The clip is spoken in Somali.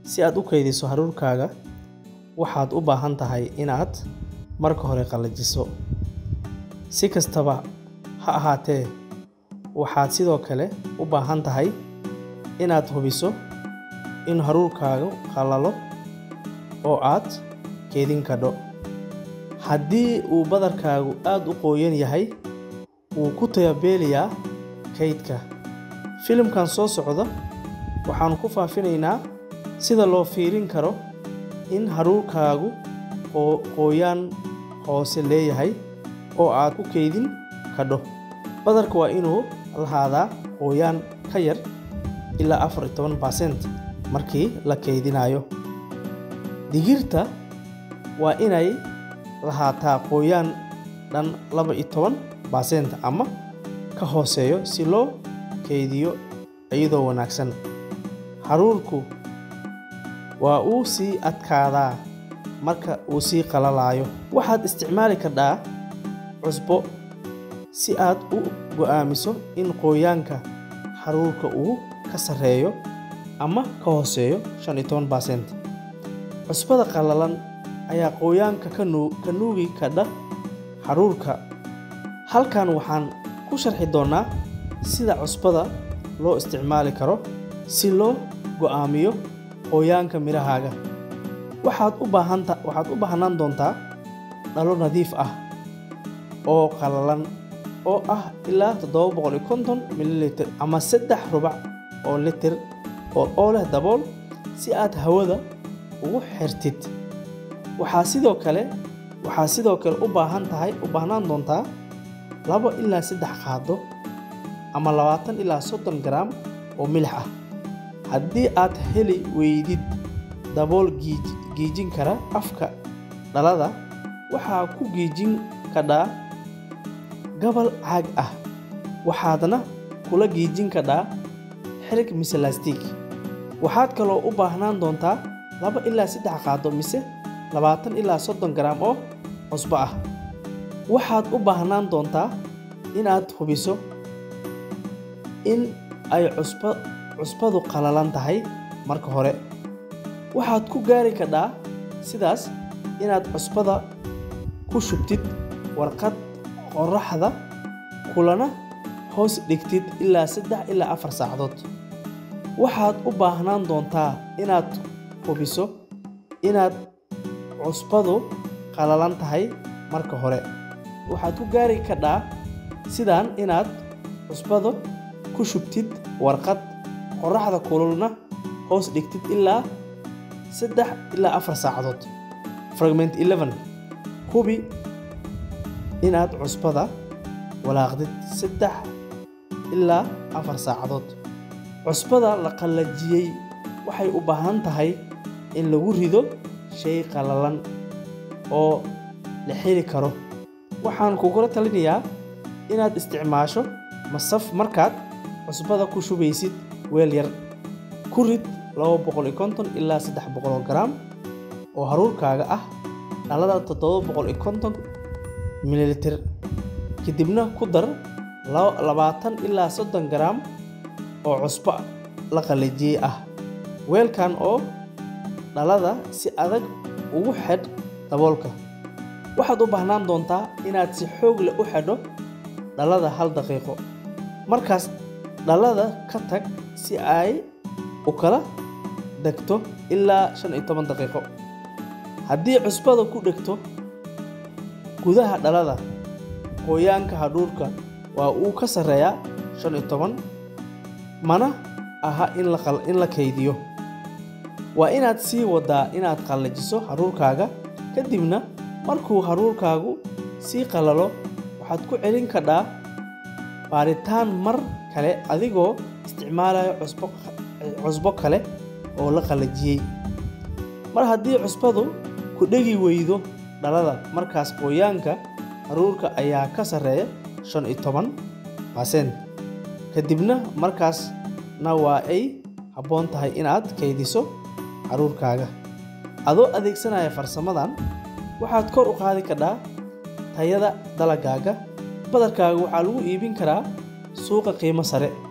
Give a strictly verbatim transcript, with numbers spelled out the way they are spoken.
Si aad u kaydiso hadhuudhkaaga, waxaad u baahan tahay inaad marka hore qalajiso. Si kastaba ha ahaatee, waxaad sidoo kale u baahan tahay inaad hubiso in hadhuudhkaagu qalalo oo aad kaydin kadho. Haddii uu badarkaagu aad u qoyan yahay, wuu ku tijaabiyaa kaydka. Filimkan soo socda waxaan ku faafinaynaa sida loo fiirin karo in hadhuudhkaagu qoyaan hoose leeyahay oo aad ku kaydin kadho. Badarka waa inuu lahaadaa qoyaan ka yar ilaa afar iyo toban percent markii la kaydinayo. Digirta waa inay lahaataa qoyaan dhan laba iyo toban percent ama ka hooseeyo si loo kaydiyo iyadoo wanaagsan. Hadhuudhku waa uu sii adkaadaa marka uu sii qalalayo. Waxaad isticmaali kartaa cusbo si aad u go'aamiso in qoyaanka hadhuudhka uu ka sareeyo ama ka hooseeyo shan iyo toban percent. Cusbada qalalan ayaa qoyaanka ka nuugi kadha hadhuudhka. Halkan waxaan ku sharxi doonaa sida cusbada loo isticmaali karo si loo go'aamiyo qoyaanka mirahaaga. Waxaad u baahan waxaad u baahnaan doontaa dhalo nadiif ah oo qalalan oo ah ilaa toddoba boqol iyo konton mililitr ama saddex rubac oo litir oo leh dabool si aad hawada ugu xirtid. Waxaa sidoo kale waxaa sidoo kale u baahan tahay u baahnaan doontaa laba ilaa saddex qaado ama labaatan ilaa soddon gram oo milix ah. Haddii aad heli weydid dabool giijin kara afka dhalada, waxaa ku giijin kadhaa gabal caag ah. Waxaadna kula giijin kadhaa xarig mise laastig. Waxaad kaloo u baahnaan doontaa laba ilaa saddex qaado mise labaatan ilaa soddon gram oo cusbo ah. Waxaad u baahnaan doontaa inaad hubiso in ay cusbo cusbadu qalalan tahay marka hore. Waxaad ku gaari kadhaa sidaas inaad cusbada ku shubtid warqad qorraxda kulana hoos dhigtid ilaa saddex ilaa afar saacadood. Waxaad u baahnaan doontaa inaad hubiso inaad cusbadu qalalan tahay marka hore. Waxaad ku gaari kadhaa sidaan inaad cusbada ku shubtid warqad qorraxda kululna hoos dhigtid ilaa saddex ilaa afar saacadood. Fragment eleven. Hubi inaad cusbada walaaqdid saddex ilaa afar saacadood. Cusbada la qalajiyay waxay u baahan tahay in lagu rido shay qalalan oo la xiri karo. Waxaan kugula talinayaa inaad isticmaasho masaf markaad cusbada ku shubaysid weel yar. Ku rid laba boqol iyo konton ilaa saddex boqol gram oo hadhuudhkaaga ah dhalada toddoba boqol iyo konton mililitr. Kadibna ku dar labaatan ilaa soddon gram oo cusbo la qalajiyay ah. Weelkan oo dhalada si adag ugu xidh daboolka. Waxaad u baahnaan doontaa inaad si xoog leh u xidho dhalada hal daqiiqo. Markaas dhalada ka tag si ay u kala degto ilaa shan iyo toban daqiiqo. Haddii cusbada ku dhegto gudaha dhalada, qoyaanka hadhuudhka waa uu ka sareeyaa shan iyo toban, mana aha in la in la kaydiyo. Waa inaad sii wadaa inaad qalajiso hadhuudhkaaga. Kadibna markuu hadhuudhkaagu sii qalalo, waxaad ku celin kadhaa baaritaan mar kale adigoo isticmaalaya cusbo cusbo kale oo la qalajiyay. Mar haddii cusbadu ku dhegi weydo dhalada, markaas qoyaanka hadhuudhka ayaa ka sareeya shan iyo toban percent. Kadibna markaasna waa ay habboon tahay inaad kaydiso hadhuudhkaaga. Adoo adeegsanaya farsamadan, waxaad kor u qaadi kadhaa tayada dalagaaga. Badarkaaga waxaa lagu iibin karaa suuqa qiimo sare.